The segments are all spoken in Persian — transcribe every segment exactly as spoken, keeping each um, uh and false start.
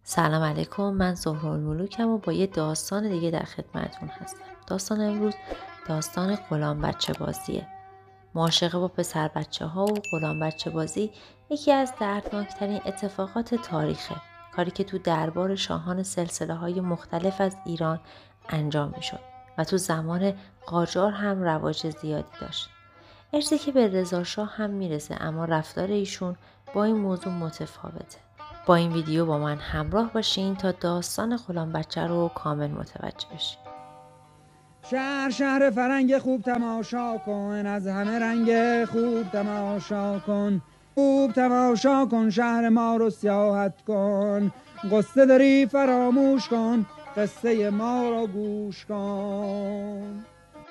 سلام علیکم، من زهرالملوکم و با یه داستان دیگه در خدمتون هستم. داستان امروز داستان غلام بچه بازیه. معاشقه با پسر بچه ها و غلام بچه بازی یکی از دردناکترین اتفاقات تاریخه. کاری که تو دربار شاهان سلسله های مختلف از ایران انجام می شد و تو زمان قاجار هم رواج زیادی داشت. ارزی که به رضا شاه هم میرسه، اما رفتار ایشون با این موضوع متفاوته. با این ویدیو با من همراه باشین تا داستان غلام بچه رو کامل متوجه بشین. شهر شهر فرنگ خوب تماشا کن، از همه رنگ خوب تماشا کن، خوب تماشا کن شهر ما رو سیاحت کن، قصه داری فراموش کن، قصه ما رو گوش کن.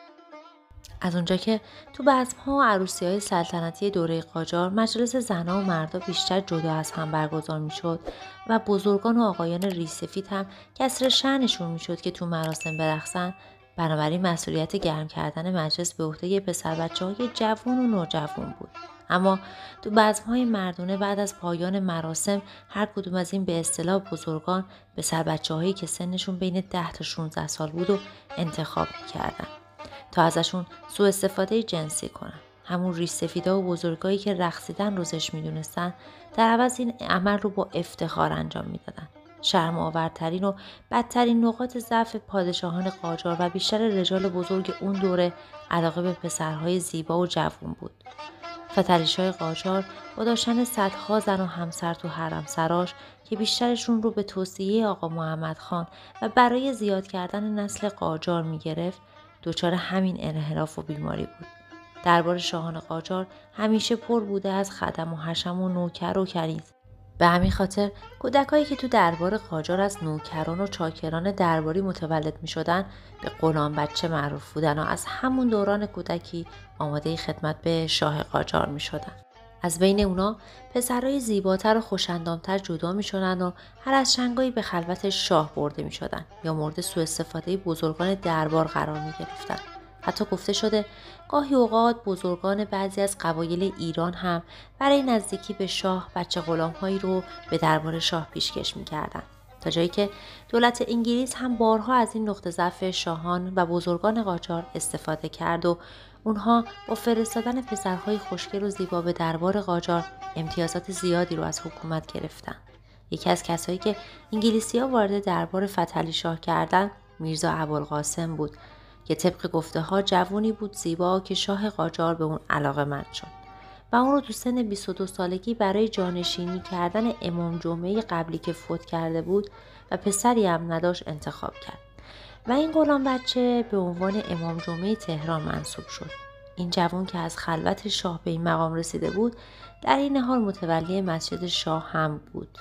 از اونجا که تو بزم‌ها و عروسی‌های سلطنتی دوره قاجار مجلس زنها و مردا بیشتر جدا از هم برگزار میشد و بزرگان و آقایان ریش‌سفید هم کسر شأنشون میشد که تو مراسم برقصن، بنابراین مسئولیت گرم کردن مجلس به عهده پسر بچه‌های جوان و نوجوان بود. اما تو بزم‌های مردونه بعد از پایان مراسم هر کدوم از این به اصطلاح بزرگان پسر بچه‌هایی که سنشون بین ده تا شانزده سال بود و انتخاب می‌کردن تا ازشون سوء استفاده جنسی کنن. همون ریش سفیدا و بزرگایی که رقصیدن روزش میدونستن، در عوض این عمل رو با افتخار انجام میدادن. شرم آورترین و بدترین نقاط ضعف پادشاهان قاجار و بیشتر رجال بزرگ اون دوره علاقه به پسرهای زیبا و جوان بود. فتریشای قاجار با داشتن صدها زن و همسر تو حرم سراش که بیشترشون رو به توصیه آقا محمد خان و برای زیاد کردن نسل قاجار میگرفت، دچار همین انحراف و بیماری بود. دربار شاهان قاجار همیشه پر بوده از خدم و حشم و نوکر و کنیز. به همین خاطر کودکایی که تو دربار قاجار از نوکران و چاکران درباری متولد می شدن به غلام بچه معروف بودن و از همون دوران کودکی آماده خدمت به شاه قاجار می شدن. از بین اونا پسرای زیباتر و خوشندامتر جدا می شدن و هر از چنگایی به خلوت شاه برده می شدن یا مورد سوء استفاده بزرگان دربار قرار می گرفتن. حتی گفته شده گاهی اوقات بزرگان بعضی از قبایل ایران هم برای نزدیکی به شاه بچه غلام‌هایی رو به دربار شاه پیشکش می‌کردند، تا جایی که دولت انگلیس هم بارها از این نقطه ضعف شاهان و بزرگان قاجار استفاده کرد و اونها با فرستادن پسرهای خوشگل و زیبا به دربار قاجار امتیازات زیادی رو از حکومت گرفتن. یکی از کسایی که انگلیسی‌ها وارد دربار فتحعلی شاه کردند میرزا ابوالقاسم بود که طبق گفته ها جوونی بود زیبا که شاه قاجار به اون علاقه‌مند شد و اون رو تو سن بیست و دو سالگی برای جانشینی کردن امام جمعه قبلی که فوت کرده بود و پسری هم نداشت انتخاب کرد و این غلام بچه به عنوان امام جمعه تهران منصوب شد. این جوان که از خلوت شاه به این مقام رسیده بود، در این حال متولی مسجد شاه هم بود.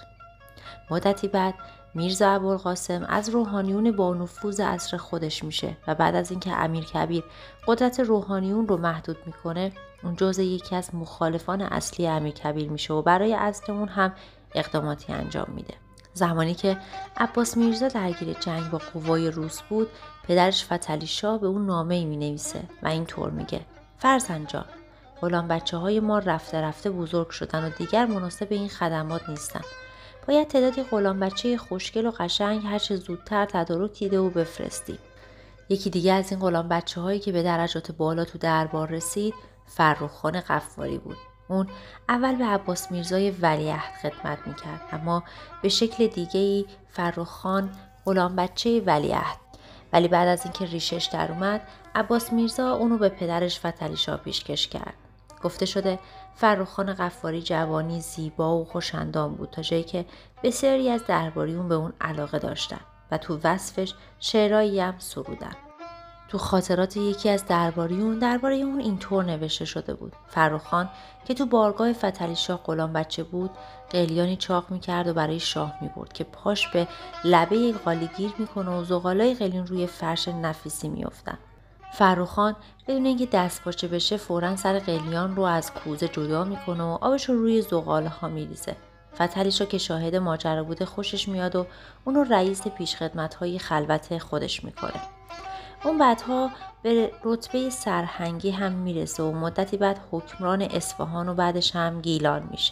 مدتی بعد میرزا ابوالقاسم از روحانیون با نفوذ عصر خودش میشه و بعد از اینکه امیر کبیر قدرت روحانیون رو محدود میکنه، اون جزء یکی از مخالفان اصلی امیر کبیر میشه و برای عزل اون هم اقداماتی انجام میده. زمانی که عباس میرزا درگیر جنگ با قوای روس بود، پدرش فتحعلی شاه به اون نامه‌ای مینویسه و اینطور میگه: فرزند جان، غلام بچه های ما رفته رفته بزرگ شدن و دیگر مناسب این خدمات نیستن. باید تعدادی غلام بچه خوشگل و قشنگ هر چه زودتر تدارک دیده و بفرستی. یکی دیگه از این غلام بچه هایی که به درجات بالا تو دربار رسید فرخ خان قفاری بود. اون اول به عباس میرزای ولیعهد خدمت میکرد، اما به شکل دیگه‌ای فرخ خان غلام بچه ولیعهد. ولی بعد از اینکه ریشش در اومد، عباس میرزا اونو به پدرش فتحعلی شاه پیشکش کرد. گفته شده فرخ خان قفاری جوانی زیبا و خوشندام بود، تا جایی که بسیاری از درباریون به اون علاقه داشتن و تو وصفش شعرایی هم سرودن. تو خاطرات یکی از درباریون درباره اون اینطور نوشته شده بود: فرخ خان که تو بارگاه فتحعلی شاه غلام بچه بود، قلیانی چاق میکرد و برای شاه میبرد که پاش به لبه قالی گیر میکنه و زغالای قلین روی فرش نفیسی میافتن. فرخ خان بدون اینکه دست پاچه بشه فوراً سر قلیان رو از کوزه جدا میکنه و آبش رو روی زغاله ها میریزه. فتحعلی شاه که شاهد ماجرا بوده خوشش میاد و اونو رئیس پیشخدمت های خلوت خودش میکنه. اون بعدها به رتبه سرهنگی هم میرسه و مدتی بعد حکمران اصفهان و بعدش هم گیلان میشه.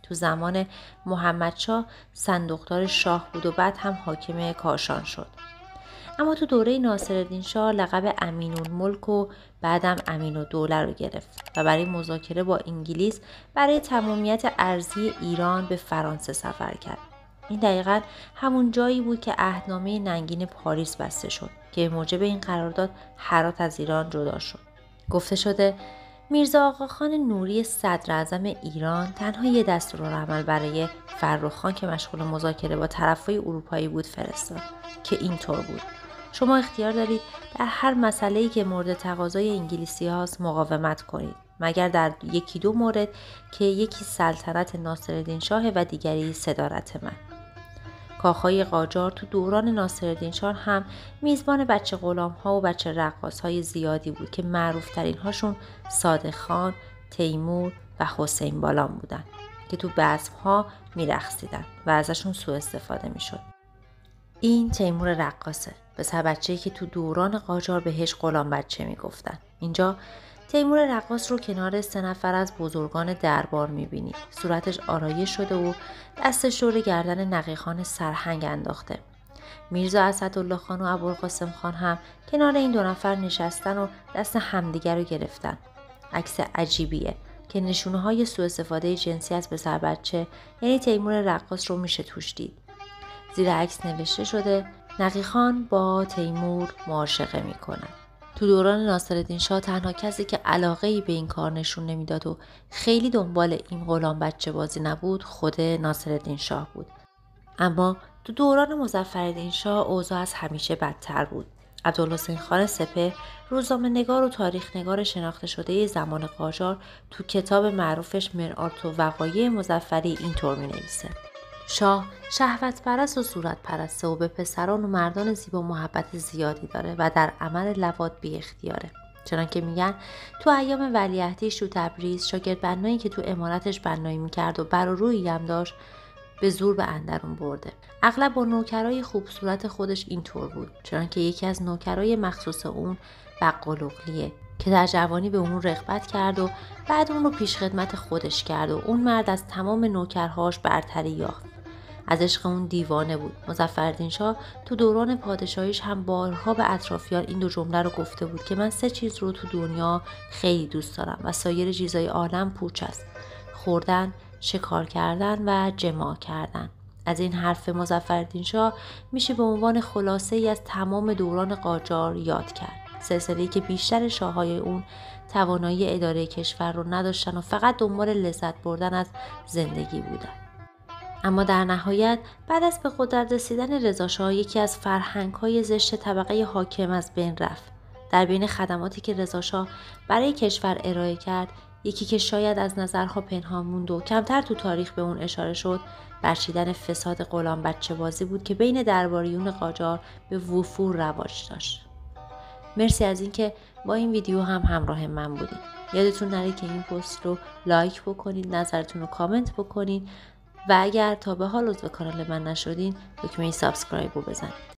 تو زمان محمدشاه صندوقدار شاه بود و بعد هم حاکم کاشان شد. اما تو دوره ناصرالدین شاه لقب امین‌الملک و بعدم امین‌الدوله رو گرفت و برای مذاکره با انگلیس برای تمامیت ارضی ایران به فرانسه سفر کرد. این دقیقاً همون جایی بود که عهدنامه ننگین پاریس بسته شد که موجب این قرارداد هرات از ایران جدا شد. گفته شده میرزا آقاخان نوری صدراعظم ایران تنها یه دستورالعمل برای فرخ‌خان که مشغول مذاکره با طرفای اروپایی بود فرستاد که اینطور بود: شما اختیار دارید در هر مسئله‌ای که مورد تقاضای انگلیسی هاست مقاومت کنید، مگر در یکی دو مورد که یکی سلطنت ناصرالدین شاه و دیگری صدارت من. کاخهای قاجار تو دوران ناصرالدین شاه هم میزبان بچه غلام ها و بچه رقاص های زیادی بود که معروف ترین هاشون صادق خان، تیمور و حسین بالام بودن که تو بزم ها میرقصیدن و ازشون سوء استفاده میشد. این تیمور رقاصه، پسر بچه‌ای که تو دوران قاجار بهش غلام بچه میگفتن. اینجا تیمور رقاص رو کنار سه نفر از بزرگان دربار میبینید. صورتش آرایش شده و دستش دور گردن نقیخان سرهنگ انداخته. میرزا اسدالله خان و ابوالقاسم خان هم کنار این دو نفر نشستن و دست همدیگر رو گرفتن. عکس عجیبیه که نشونه های سوء استفاده جنسی از پسر بچه یعنی تیمور رقاص رو میشه توش دید. زیر عکس نوشته شده نقیخان با تیمور معاشقه میکنن. تو دوران ناصرالدین شاه تنها کسی که علاقه‌ای به این کار نشون نمیداد و خیلی دنبال این غلام بچه بازی نبود خود ناصرالدین شاه بود. اما تو دوران مظفرالدین شاه اوضاع از همیشه بدتر بود. عبدالحسین خان سپهر، روزنامه‌نگار و تاریخ نگار شناخته شده زمان قاجار، تو کتاب معروفش مرآت و وقایع مظفری اینطور می‌نویسه: شاه شهوت پرست و صورت پرسته و به پسران و مردان زیبا محبت زیادی داره و در عمل لواط بی اختیاره. چنانکه میگن تو ایام ولیعهدیش تو تبریز شاگرد بنایی که تو امارتش بنایی میکرد و بر و رویی هم داشت به زور به اندرون برده. اغلب با نوکرای خوب صورت خودش اینطور بود، چنانکه یکی از نوکرای مخصوص اون بقال اغلیه که در جوانی به اون رغبت کرد و بعد اون رو پیش خدمت خودش کرد و اون مرد از تمام نوکرهاش برتری یافت. از عشق اون دیوانه بود. مظفرالدین شاه تو دوران پادشاهیش هم بارها به اطرافیان این دو جمله رو گفته بود که من سه چیز رو تو دنیا خیلی دوست دارم و سایر چیزای عالم پوچ است: خوردن، شکار کردن و جماع کردن. از این حرف مظفرالدین شاه میشه به عنوان خلاصه ای از تمام دوران قاجار یاد کرد. سلسله‌ای که بیشتر شاههای اون توانایی اداره کشور رو نداشتن و فقط دنبال لذت بردن از زندگی بودن. اما در نهایت بعد از به قدرت رسیدن رضاشاه یکی از فرهنگ‌های زشت طبقه حاکم از بین رفت. در بین خدماتی که رضاشاه برای کشور ارائه کرد، یکی که شاید از نظرها پنهان موند و کمتر تو تاریخ به اون اشاره شد، برچیدن فساد غلام بچه بازی بود که بین درباریون قاجار به وفور رواج داشت. مرسی از اینکه با این ویدیو هم همراه من بودید. یادتون نره که این پست رو لایک بکنید، نظرتون رو کامنت بکنید و اگر تا به حال عضو کانال من نشدین دکمه سابسکرایب رو بزنید.